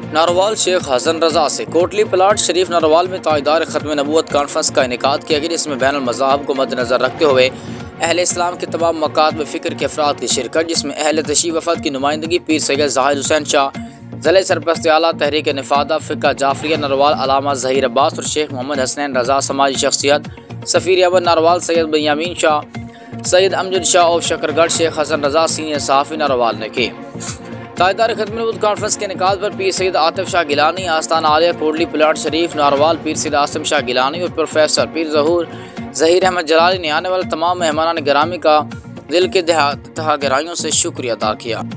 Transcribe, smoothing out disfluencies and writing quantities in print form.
नारोवाल शेख हसन रजा से कोटली प्लाट शरीफ नारोवाल में तायदार ख़त्म नबूवत कॉन्फ्रेंस का इनेकाद किया गया, जिसमें बैनुल मज़ाहब को मद्देनज़र रखते हुए अहले इस्लाम के तमाम मकातब फ़िक्र के अफराद की शिरकत, जिसमें अहले तशरीफ़ वफ़द की नुमाइंदगी पीर सैयद ज़ाहिद हुसैन शाह, ज़िले सरपरस्त आला तहरीक निफ़ादा फ़िक़्ह जाफरिया नारोवाल अलामा ज़हीर अब्बास और शेख मोहम्मद हसनैन रजा समाजी शख्सियत, सफ़ीर अवल नारोवाल सैयद बिन्यामीन शाह, सैयद अमजद शाह और शकरगढ़ शेख हसन रजा सीनियर सहाफ़ी नारोवाल ने की। तायदार ख़त्म नबूवत कॉन्फ्रेंस के निकाल पर पीर सैयद आतिफ शाह गिलानी, आस्ताना आलिया कोटली प्लाट शरीफ नारोवाल, पीर सैयद आसिम शाह गिलानी और प्रोफेसर पीर ज़हीर अहमद जलाली ने आने वाले तमाम मेहमानान गिरामी का दिल के तहा गहराइयों से शुक्रिया अदा किया।